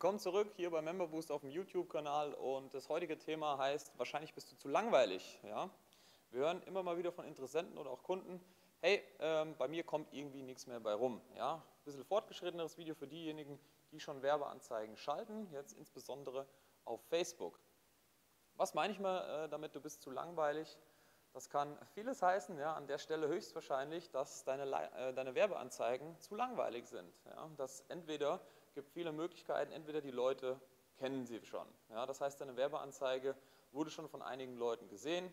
Willkommen zurück hier bei MemberBoost auf dem YouTube-Kanal und das heutige Thema heißt, wahrscheinlich bist du zu langweilig. Ja? Wir hören immer mal wieder von Interessenten oder auch Kunden, hey, bei mir kommt irgendwie nichts mehr bei rum. Ja? Ein bisschen fortgeschritteneres Video für diejenigen, die schon Werbeanzeigen schalten, jetzt insbesondere auf Facebook. Was meine ich mal damit, du bist zu langweilig? Das kann vieles heißen, ja, an der Stelle höchstwahrscheinlich, dass deine Werbeanzeigen zu langweilig sind. Ja? Dass entweder gibt viele Möglichkeiten, entweder die Leute kennen sie schon. Ja? Das heißt, deine Werbeanzeige wurde schon von einigen Leuten gesehen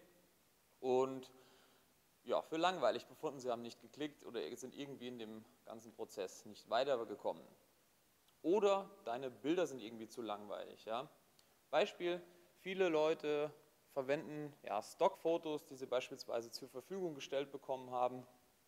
und ja, für langweilig befunden, sie haben nicht geklickt oder sind irgendwie in dem ganzen Prozess nicht weitergekommen. Oder deine Bilder sind irgendwie zu langweilig. Ja? Beispiel, viele Leute verwenden ja, Stockfotos, die sie beispielsweise zur Verfügung gestellt bekommen haben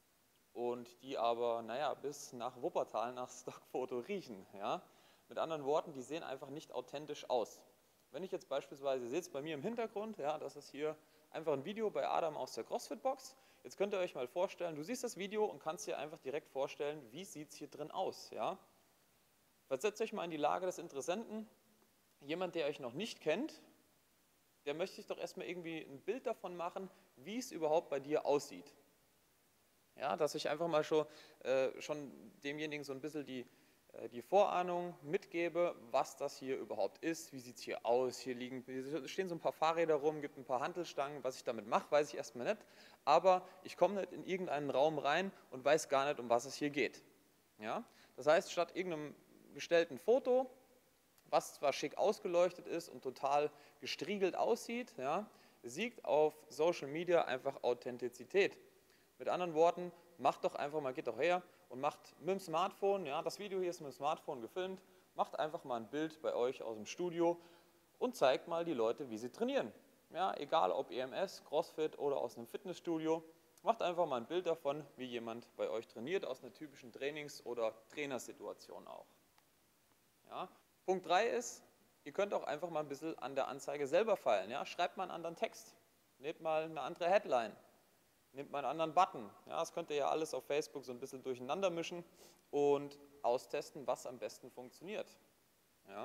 und die aber, naja, bis nach Wuppertal nach Stockfoto riechen. Ja? Mit anderen Worten, die sehen einfach nicht authentisch aus. Wenn ich jetzt beispielsweise, ihr seht es bei mir im Hintergrund, ja, das ist hier einfach ein Video bei Adam aus der CrossFit-Box. Jetzt könnt ihr euch mal vorstellen, du siehst das Video und kannst dir einfach direkt vorstellen, wie sieht es hier drin aus. Ja? Versetzt euch mal in die Lage des Interessenten. Jemand, der euch noch nicht kennt, der möchte sich doch erstmal irgendwie ein Bild davon machen, wie es überhaupt bei dir aussieht. Ja, dass ich einfach mal schon demjenigen so ein bisschen die Vorahnung mitgebe, was das hier überhaupt ist, wie sieht es hier aus, hier stehen so ein paar Fahrräder rum, gibt ein paar Hantelstangen, was ich damit mache, weiß ich erstmal nicht, aber ich komme nicht in irgendeinen Raum rein und weiß gar nicht, um was es hier geht. Ja? Das heißt, statt irgendeinem gestellten Foto, was zwar schick ausgeleuchtet ist und total gestriegelt aussieht, ja, siegt auf Social Media einfach Authentizität. Mit anderen Worten, macht doch einfach mal, geht doch her und macht mit dem Smartphone, ja, das Video hier ist mit dem Smartphone gefilmt, macht einfach mal ein Bild bei euch aus dem Studio und zeigt mal die Leute, wie sie trainieren. Ja, egal ob EMS, CrossFit oder aus einem Fitnessstudio, macht einfach mal ein Bild davon, wie jemand bei euch trainiert, aus einer typischen Trainings- oder Trainersituation auch. Ja. Punkt 3 ist, ihr könnt auch einfach mal ein bisschen an der Anzeige selber feilen. Ja. Schreibt mal einen anderen Text, nehmt mal eine andere Headline. Nehmt mal einen anderen Button. Ja, das könnt ihr ja alles auf Facebook so ein bisschen durcheinander mischen und austesten, was am besten funktioniert. Ja.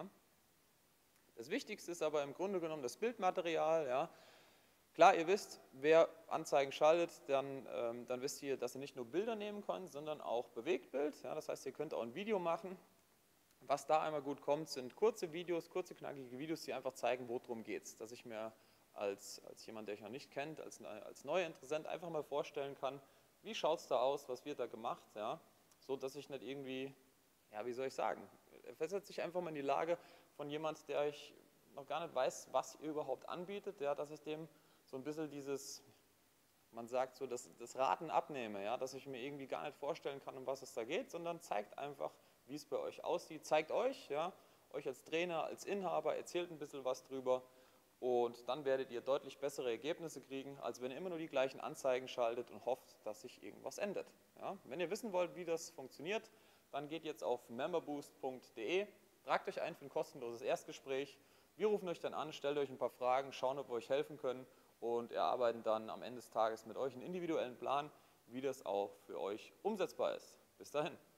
Das Wichtigste ist aber im Grunde genommen das Bildmaterial. Ja. Klar, ihr wisst, wer Anzeigen schaltet, dann wisst ihr, dass ihr nicht nur Bilder nehmen könnt, sondern auch Bewegtbild. Ja. Das heißt, ihr könnt auch ein Video machen. Was da einmal gut kommt, sind kurze Videos, kurze knackige Videos, die einfach zeigen, worum geht es. Dass ich mir als jemand, der euch noch nicht kennt, als neuer Interessent einfach mal vorstellen kann, wie schaut es da aus, was wird da gemacht, ja, so dass ich nicht irgendwie, ja, wie soll ich sagen, versetzt sich einfach mal in die Lage von jemand, der euch noch gar nicht weiß, was ihr überhaupt anbietet, ja, dass ich dem so ein bisschen dieses, man sagt so, das Raten abnehme, ja, dass ich mir irgendwie gar nicht vorstellen kann, um was es da geht, sondern zeigt einfach, wie es bei euch aussieht, zeigt euch, ja, euch als Trainer, als Inhaber, erzählt ein bisschen was drüber. Und dann werdet ihr deutlich bessere Ergebnisse kriegen, als wenn ihr immer nur die gleichen Anzeigen schaltet und hofft, dass sich irgendwas ändert. Ja? Wenn ihr wissen wollt, wie das funktioniert, dann geht jetzt auf memberboost.de, tragt euch ein für ein kostenloses Erstgespräch. Wir rufen euch dann an, stellt euch ein paar Fragen, schauen, ob wir euch helfen können und erarbeiten dann am Ende des Tages mit euch einen individuellen Plan, wie das auch für euch umsetzbar ist. Bis dahin.